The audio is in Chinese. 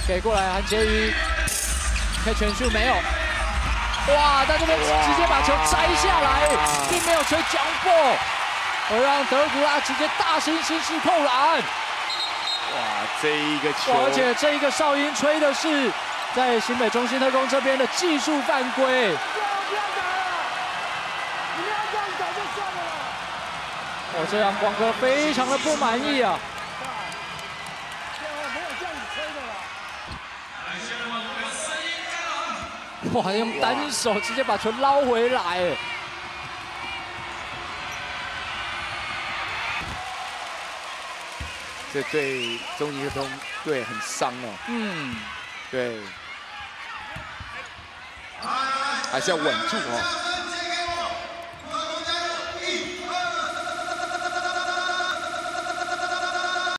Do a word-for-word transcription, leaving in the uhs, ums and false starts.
给过来韩杰瑜，可以全速没有。哇，在这边直接把球摘下来，并没有吹脚步，而让德古拉直接大猩猩式扣篮。 哇，这一个球， 而且这一个哨音吹的是在新北中信特攻这边的技术犯规。 我这让光哥非常的不满意啊！哇，用单手直接把球捞回来， 这对中信特攻队很伤哦。嗯，对，还是要稳住哦。